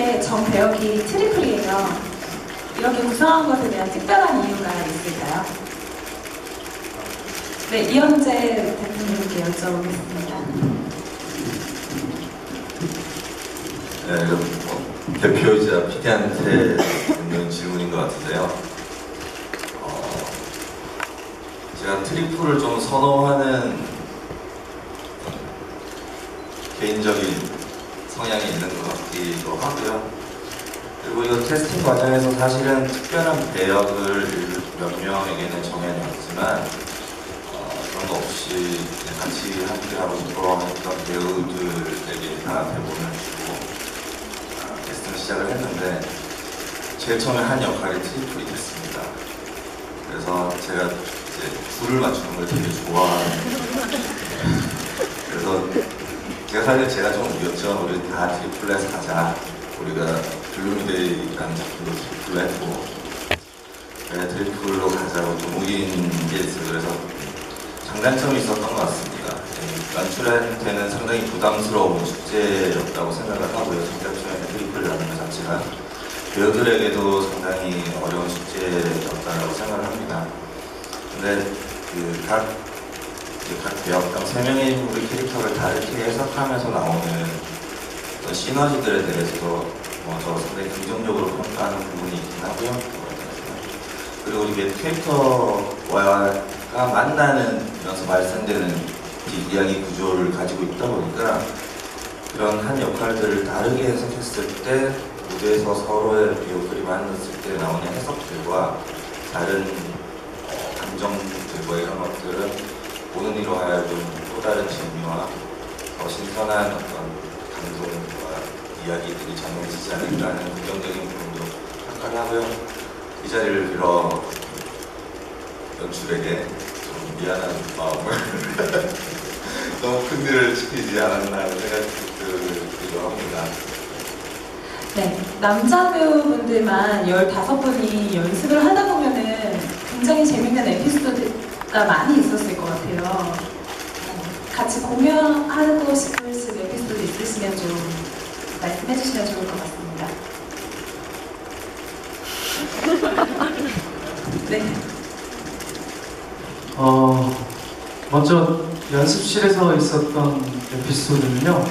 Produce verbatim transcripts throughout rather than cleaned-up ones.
때 정 배역이 트리플이에요. 이렇게 구성한 것에 대한 특별한 이유가 있을까요? 네, 이현재 대표님께 여쭤보겠습니다. 네, 뭐, 대표이자 피디한테 있는 질문인 것 같은데요. 어, 제가 트리플을 좀 선호하는 개인적인 성향이 있는 것 같기도 하고요. 그리고 이거 캐스팅 과정에서 사실은 특별한 배역을 몇 명에게는 정해는 없지만 어, 그런 거 없이 같이 함께하고 돌아왔던 배우들에게 다 대본을 주고 어, 캐스팅을 시작을 했는데 제일 처음에 한 역할이 트리플이 됐습니다. 그래서 제가 이제 줄을 맞추는 걸 되게 좋아하는 그래서 제가 사실 제가 좀 우겼죠. 우리 다 트리플에서 가자. 우리가 블루미데이라는 작품도 트리플로 했고 네, 트리플로 가자고 좀 우긴 게 있어요. 그래서 장단점이 있었던 것 같습니다. 네, 연출한테는 상당히 부담스러운 숙제였다고 생각을 하고요. 장단점에 트리플이라는 것 자체가 배우들에게도 상당히 어려운 숙제였다고 생각을 합니다. 근데 그 각 각 배역당 세 명의 인물의 캐릭터를 다르게 해석하면서 나오는 어떤 시너지들에 대해서도 뭐 저 상당히 긍정적으로 평가하는 부분이 있긴 하고요. 그리고 이게 캐릭터와 만나면서 발생되는 이야기 구조를 가지고 있다 보니까 그런 한 역할들을 다르게 해석했을 때 무대에서 서로의 배우들이 만났을 때 나오는 해석들과 다른 어, 감정들과 이런 것들은 보는 이로 하여금 또 다른 재미와 더 신선한 어떤 감동과 이야기들이 전해지지 않을까 하는 긍정적인 부분도 평가를 하고요. 이 자리를 빌어 연출에게 좀 미안한 마음을 너무 큰 일을 시키지 않았나 하는 생각이 들기도 합니다. 네, 남자 배우분들만 열다섯 분이 연습을 하다 보면은 굉장히 재밌는 에피소드가 많이 있었을 것 같아요. 같이 공유하고 싶으신 에피소드 있으시면 좀 말씀해 주시면 좋을 것 같습니다. 네. 어, 먼저 연습실에서 있었던 에피소드는요.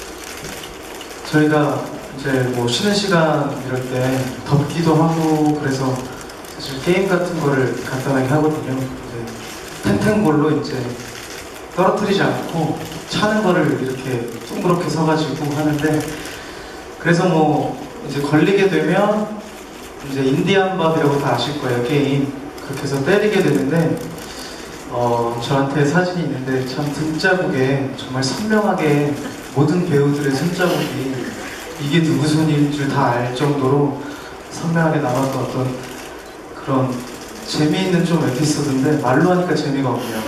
저희가 이제 뭐 쉬는 시간 이럴 때 덥기도 하고 그래서 사실 게임 같은 거를 간단하게 하거든요. 이제 탱탱볼로 이제 떨어뜨리지 않고 차는 거를 이렇게 둥그렇게 서가지고 하는데 그래서 뭐 이제 걸리게 되면 이제 인디안 밥이라고 다 아실 거예요. 게임 그렇게 해서 때리게 되는데 어, 저한테 사진이 있는데 참 등자국에 정말 선명하게 모든 배우들의 손자국이 이게 누구 손인 줄 다 알 정도로 선명하게 남았던 어떤 그런 재미있는 좀 에피소드인데 말로 하니까 재미가 없네요.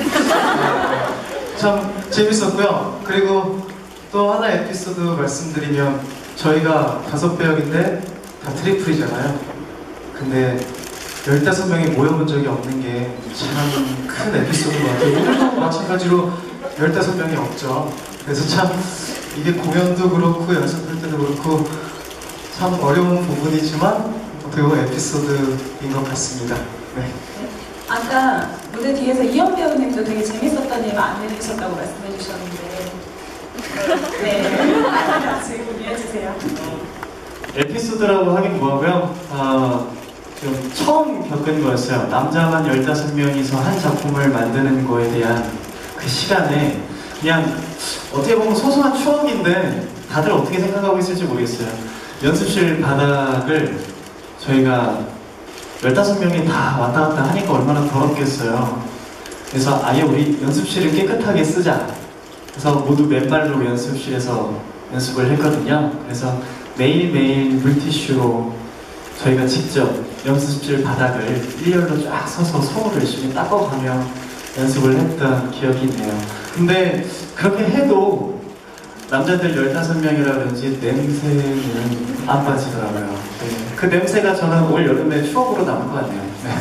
참 재밌었고요. 그리고 또 하나 에피소드 말씀드리면 저희가 다섯 배역인데 다 트리플이잖아요. 근데 열다섯 명이 모여본 적이 없는 게 참 큰 에피소드인 것 같아요. 오늘도 마찬가지로 열다섯 명이 없죠. 그래서 참 이게 공연도 그렇고 연습할 때도 그렇고 참 어려운 부분이지만 어떻게 보면 에피소드인 것 같습니다. 네. 아까 무대 뒤에서 이현 배우님도 되게 재밌었던 일 많으셨다고 말씀해 주셨는데 네, 같이 공유해 주세요. 에피소드라고 하긴 뭐하고요. 어, 좀 처음 겪은 거였어요. 남자만 열다섯 명이서 한 작품을 만드는 거에 대한 그 시간에 그냥 어떻게 보면 소소한 추억인데 다들 어떻게 생각하고 있을지 모르겠어요. 연습실 바닥을 저희가 열다섯 명이 다 왔다 갔다 하니까 얼마나 더럽겠어요. 그래서 아예 우리 연습실을 깨끗하게 쓰자. 그래서 모두 맨발로 연습실에서 연습을 했거든요. 그래서 매일매일 물티슈로 저희가 직접 연습실 바닥을 일렬로 쫙 서서 손으로 열심히 닦아가며 연습을 했던 기억이 있네요. 근데 그렇게 해도 남자들 열다섯 명이라 그런지 냄새는 안 빠지더라고요. 네. 그 냄새가 저는 올 여름에 추억으로 남을 것 같네요. 네.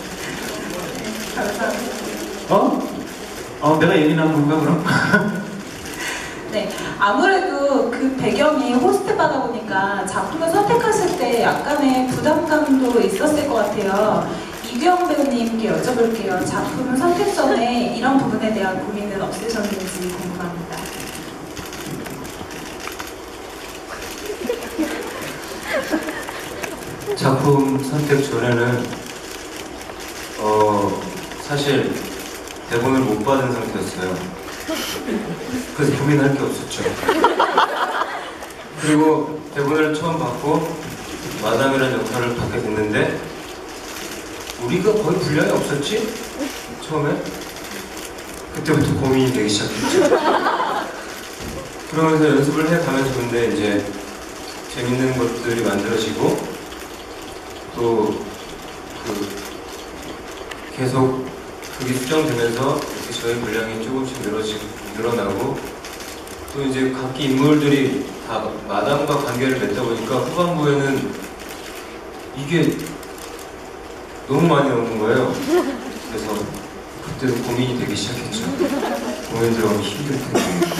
감사합니다. 어? 어, 내가 예민한 건가 그럼? 네, 아무래도 그 배경이 호스트 바다 보니까 보니까 작품을 선택하실 때 약간의 부담감도 있었을 것 같아요. 이규영 배우님께 여쭤볼게요. 작품 선택 전에 이런 부분에 대한 고민은 없으셨는지 궁금합니다. 작품 선택 전에는 어 사실 대본을 못 받은 상태였어요. 그래서 고민할 게 없었죠. 그리고 대본을 처음 받고 마담이라는 역할을 받게 됐는데 우리가 거의 분량이 없었지? 처음에? 그때부터 고민이 되기 시작했죠. 그러면서 연습을 해가면서 근데 이제 재밌는 것들이 만들어지고 또 그 계속 그게 수정되면서 이렇게 저희 분량이 조금씩 늘어지고 늘어나고 또 이제 각기 인물들이 다 마담과 관계를 맺다 보니까 후반부에는 이게 너무 많이 오는 거예요. 그래서 그때도 고민이 되기 시작했죠. 공연 들어가기 힘들 텐데.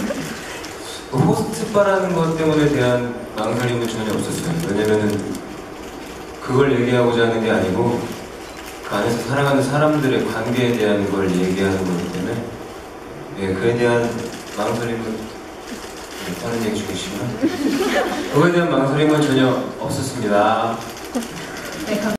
호스트바라는 것 때문에 대한 망설임은 전혀 없었어요. 왜냐면은 그걸 얘기하고자 하는 게 아니고 그 안에서 살아가는 사람들의 관계에 대한 걸 얘기하는 거기 때문에 예, 그에 대한 망설임은 다른 얘기 중이지만 그거에 대한 망설임은 전혀 없었습니다. 네,